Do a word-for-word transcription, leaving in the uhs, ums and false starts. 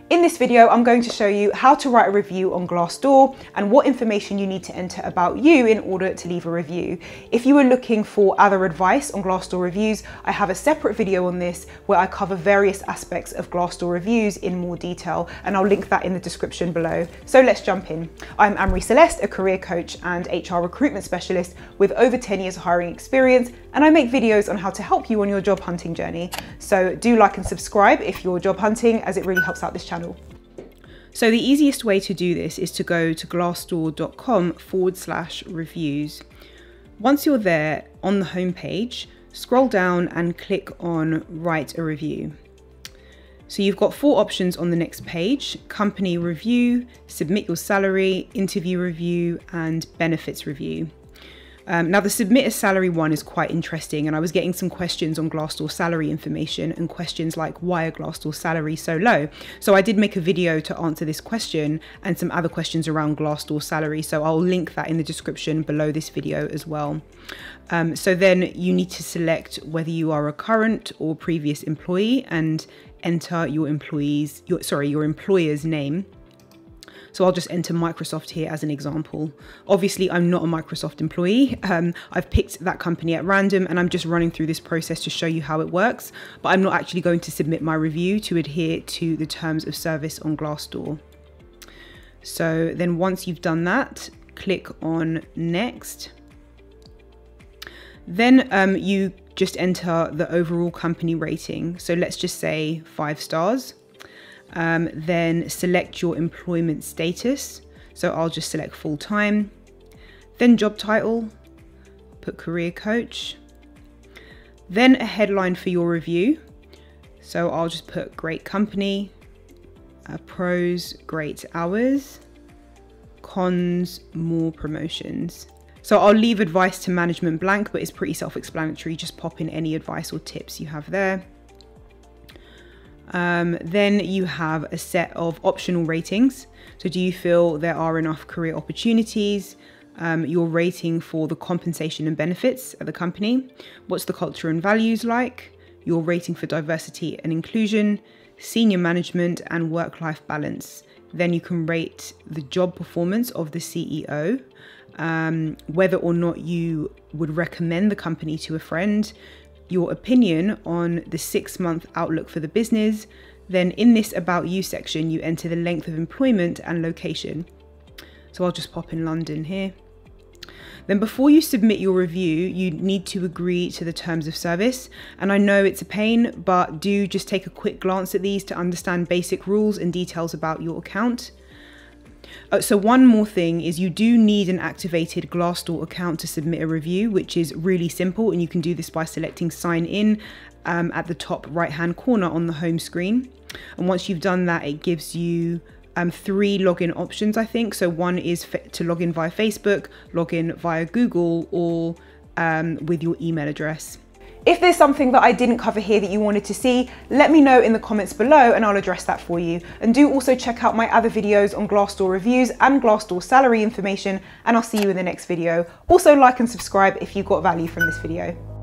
In this video, I'm going to show you how to write a review on Glassdoor and what information you need to enter about you in order to leave a review. If you are looking for other advice on Glassdoor reviews, I have a separate video on this where I cover various aspects of Glassdoor reviews in more detail, and I'll link that in the description below. So let's jump in. I'm Anne-Marie Celeste, a career coach and H R recruitment specialist with over ten years hiring experience, and I make videos on how to help you on your job hunting journey. So do like and subscribe if you're job hunting, as it really helps out this channel. So the easiest way to do this is to go to glassdoor.com forward slash reviews. Once you're there on the home page, scroll down and click on write a review. So you've got four options on the next page: company review, submit your salary, interview review, and benefits review. Um, now the submit a salary one is quite interesting, and I was getting some questions on Glassdoor salary information and questions like, why are Glassdoor salaries so low? So I did make a video to answer this question and some other questions around Glassdoor salary. So I'll link that in the description below this video as well. Um, so then you need to select whether you are a current or previous employee and enter your employee's, your, sorry, your employer's name. So I'll just enter Microsoft here as an example. Obviously, I'm not a Microsoft employee. Um, I've picked that company at random, and I'm just running through this process to show you how it works, but I'm not actually going to submit my review to adhere to the terms of service on Glassdoor. So then once you've done that, click on next. Then um, you just enter the overall company rating. So let's just say five stars. Um, then select your employment status. So I'll just select full-time. Then job title, put career coach. Then a headline for your review. So I'll just put great company, uh, pros, great hours, cons, more promotions. So I'll leave advice to management blank, but it's pretty self-explanatory. Just pop in any advice or tips you have there. Um, then you have a set of optional ratings. So do you feel there are enough career opportunities? Um, your rating for the compensation and benefits at the company. What's the culture and values like? Your rating for diversity and inclusion, senior management, and work-life balance. Then you can rate the job performance of the C E O, um, whether or not you would recommend the company to a friend, your opinion on the six-month outlook for the business. Then in this about you section, you enter the length of employment and location. So I'll just pop in London here. Then before you submit your review, you need to agree to the terms of service. And I know it's a pain, but do just take a quick glance at these to understand basic rules and details about your account. Uh, so one more thing is you do need an activated Glassdoor account to submit a review, which is really simple, and you can do this by selecting sign in um, at the top right hand corner on the home screen. And once you've done that, it gives you um, three login options, I think. So one is to log in via Facebook, log in via Google, or um, with your email address. If there's something that I didn't cover here that you wanted to see, let me know in the comments below and I'll address that for you. And do also check out my other videos on Glassdoor reviews and Glassdoor salary information, and I'll see you in the next video. Also like and subscribe if you got value from this video.